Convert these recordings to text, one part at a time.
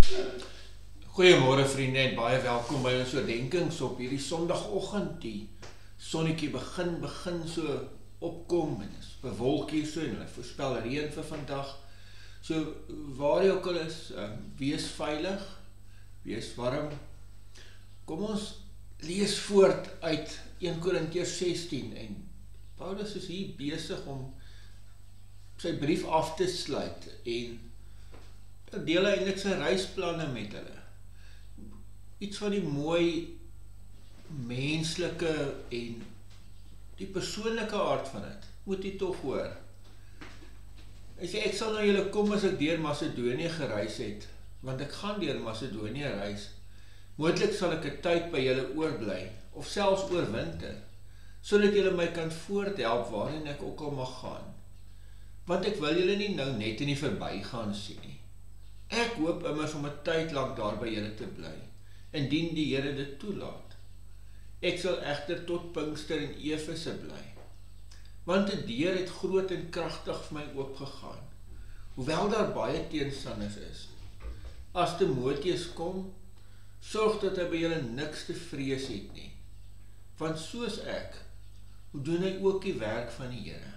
Goeiemôre vriende en baie welkom by ons oordenkings op hierdie Sondagoggend. Die sonnetjie begin so opkom en is bewolk hier so en hulle voorspel reën vir vandag. So waar jy ook al is, wees veilig, wees warm. Kom ons lees voort uit 1 Korintiërs 16 en Paulus is hier besig om sy brief af te sluit en deel eintlik sy reisplanne met hulle. Iets van die mooi menslike en die persoonlike aard van dit, moet jy tog hoor. Hy sê, ek sal na julle kom as ek deur Macedonië gereis het, want ek gaan deur Macedonië reis. Moontlik sal ek 'n tyd by julle oorbly, of selfs oorwinter, sodat julle my kan voorthelp waarheen ek ook al mag gaan. Want ek wil julle nie nou net in die verbygaan sien nie. Ek hoop immers om 'n tyd lank daar by julle te bly, indien die Here dit toelaat. Ek sal egter tot Pinkster in Efese bly, want 'n deur het groot en kragtig vir my oopgegaan, hoewel daar baie teenstanders is. As Timoteus kom, sorg dat hy by julle niks te vrees het nie, want soos ek, doen hy ook die werk van die Here.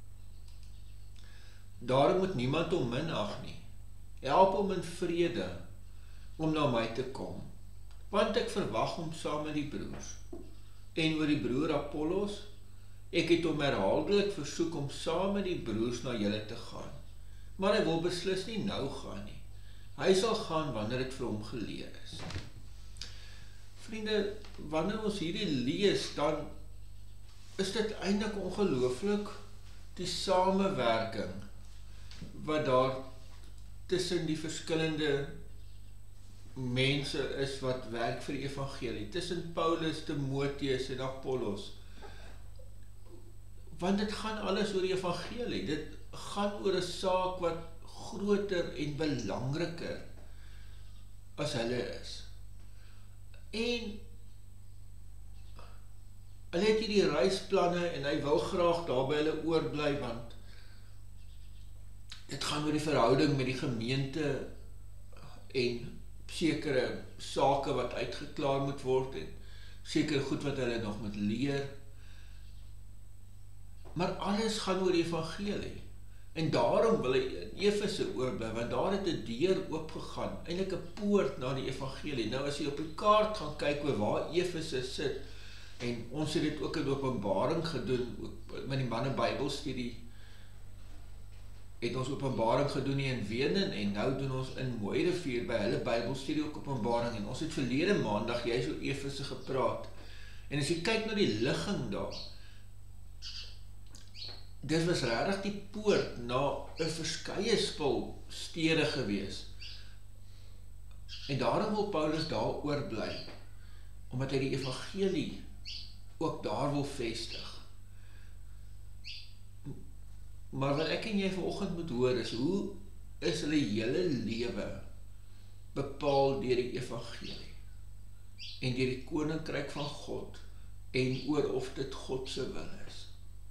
Daarom moet niemand hom minag nie. Help hom in vrede om na my te kom, want ek verwag hom saam met die broers. En oor die broer Apollos, ek het hom herhaaldelik versoek om saam met die broers na julle te gaan, maar hy wil beslis nie nou gaan nie. Hy sal gaan wanneer dit vir hom geleer is. Vriende, wanneer ons hierdie lees, dan is dit eintlik ongelooflik die samewerking wat daar tussen die verskillende mense is wat werk vir die evangelie, tussen Paulus, Timoteus en Apollos. Want dit gaan alles oor die evangelie, dit gaan oor 'n saak wat groter en belangriker as hulle is. En hulle het hier die reisplanne en hy wil graag daar by hulle oorbly, want dit gaan oor die verhouding met die gemeente en sekere sake wat uitgeklaar moet word en sekere goed wat hulle nog moet leer. Maar alles gaan oor die evangelie. En daarom wil hy in Efese oorbly, want daar het 'n deur oopgegaan, eintlik 'n poort na die evangelie. Nou as jy op die kaart gaan kyk oor waar Efese sit, en ons het dit ook in Openbaring gedoen, ook met die manne Bybelstudie, het ons Openbaring gedoen hier in Wenen, en nou doen ons in Mooirivier by hulle Bybelstudie ook Openbaring, en ons het verlede maandag juist oor Efese gepraat, en as jy kyk na die ligging daar, dit was regtig die poort na 'n verskeie spul stede gewees, en daarom wil Paulus daar oorbly, omdat hy die evangelie ook daar wil vestig. Maar wat ek en jy vanoggend moet hoor is, hoe is hulle hele lewe bepaal deur die evangelie en deur die koninkryk van God en oor of dit God se wil is.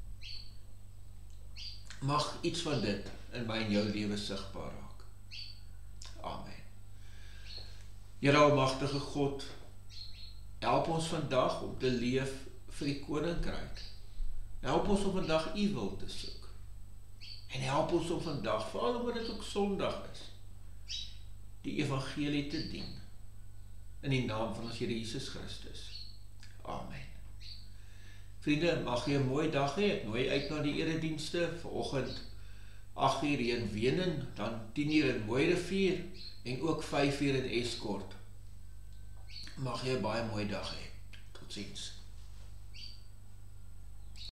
Mag iets van dit in my en jou lewe sigbaar raak. Amen. Here almagtige God, help ons vandag om te leef vir die koninkryk. Help ons om vandag u wil te soek. En help ons om vandag, veral omdat dit ook Sondag is, die evangelie te dien. In die naam van ons Here Jesus Christus. Amen. Vriende, mag jy 'n mooi dag hê. Ek nooi uit na die eredienste vanoggend 8:00 hier in Wenen, dan 10:00 in Mooirivier en ook 5:00 in Escort. Mag jy 'n baie mooi dag hê. Totsiens.